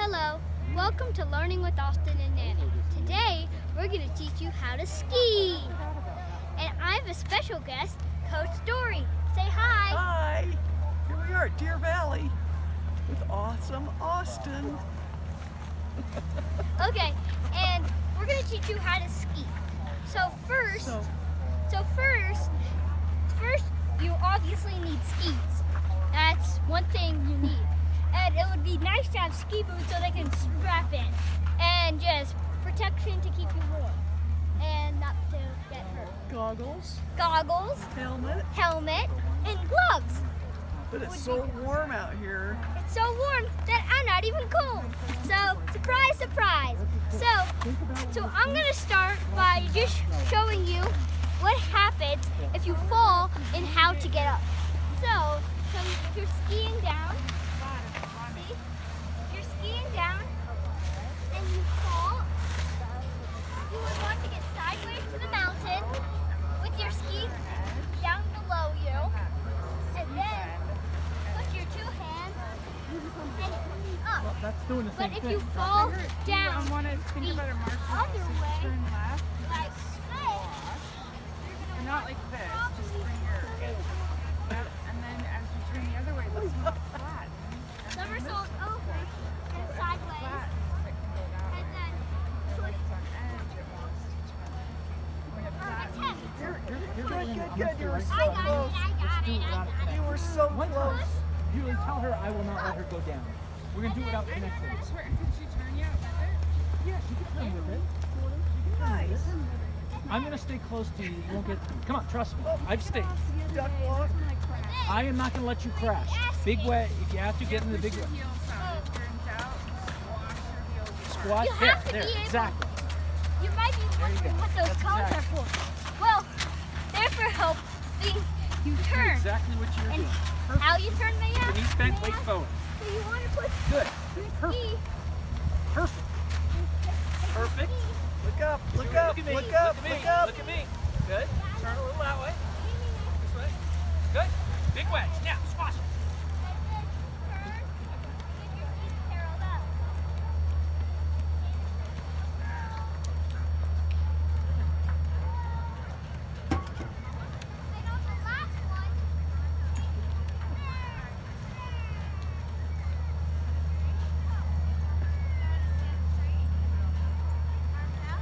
Hello, welcome to Learning with Austin and Nanny. Today, we're going to teach you how to ski. And I have a special guest, Coach Dory. Say hi. Hi, here we are at Deer Valley with awesome Austin. Okay, and we're going to teach you how to ski. So first, you obviously need skis. That's one thing you need. And it would be nice to have ski boots so they can strap in. And just protection to keep you warm and not to get hurt. Goggles, Helmet, and gloves. but it's so warm out here. It's so warm that I'm not even cold. So, surprise, surprise. So I'm gonna start by just showing you what happens if you fall and how to get up. So if you're skiing down, see? You're skiing down and you fall. You would want to get sideways to the mountain with your skis down below you. And then put your two hands and up. Well, that's doing the same But if thing. you fall down I want to think about a march other way, turn left, like this, and not like this, just bring your yep, and then as you turn the other way, let's move flat. somersault over and sideways, Flat, that can go that way. and then Like it's on edge, it wants to turn. Bring it flat. attempt. Good. You were so I got close. it, I got it. You were so One close. time, you tell her I will not let her go down. We're going to do it without I know, connecting. sure. Did she turn you out with it? Yeah, she can turn with it. Nice. I'm going to stay close to you. You won't get... Come on, trust me. I've stayed. Duck walk. I am not going to let you crash. Big way. If you have to get in the big way. Heels out, it turns out. Wash your heels apart. Squat. You have to There, be able- exactly. You might be wondering what those That's cones are for. Well, they're for helping you turn. Exactly what you're And doing. how you turn me out? Knees bent, weight forward. So you want to put Good. your Perfect. ski. Perfect. Perfect. Look up. Look Look up. at me. Look up. Look at me. Look up. Look at me. Good. Turn a little that way. This way. Good. Big wedge. Now, squash it. And then turn with your feet parallel. And on the last one, arms out.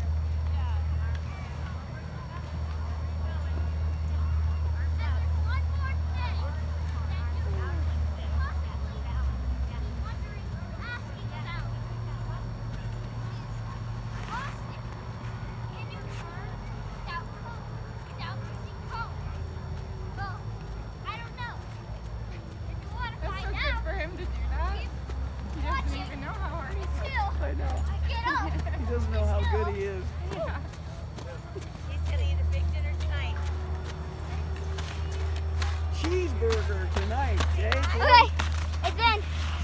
And there's one more thing that you possibly be wondering, asking about. Austin, can you turn without using cones? Well, I don't know. If you want to That's so find good out, for him to do that. He watch doesn't it even know how hard he's until I know. get up. He doesn't know how good he is. Yeah. He's gonna eat a big dinner tonight. Cheeseburger tonight, Jay. Okay, and then,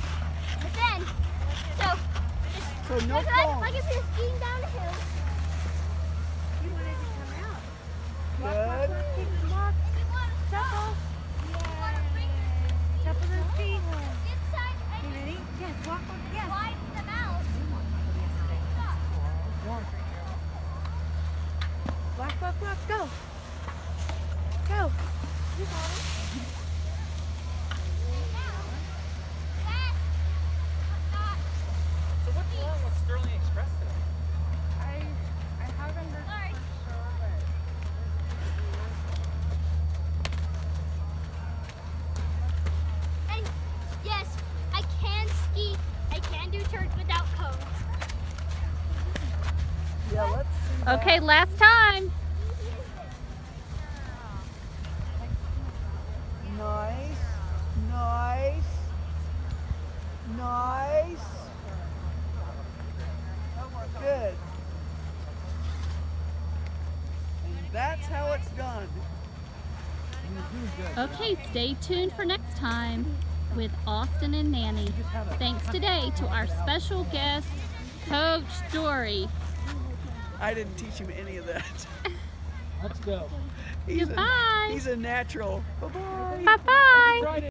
so, So no like cones. if you're skiing down a hill, He wanted to come out. Good. and you want to stop, you want to bring your Top of those feet. inside and You ready? Yes, walk. Yes. widen them out. Walk. Go. Go. So what's wrong with Sterling Express today? I haven't heard Sorry. for sure, but And yes, I can ski. I can do turns without cones. Yeah, let's see that. Okay, last time. Nice. Nice. Nice. Good. And that's how it's done. Okay, stay tuned for next time with Austin and Nanny. Thanks today to our special guest, Coach Dory. I didn't teach him any of that. Let's go. He's Goodbye. He's a natural. Bye-bye. Bye-bye. Friday.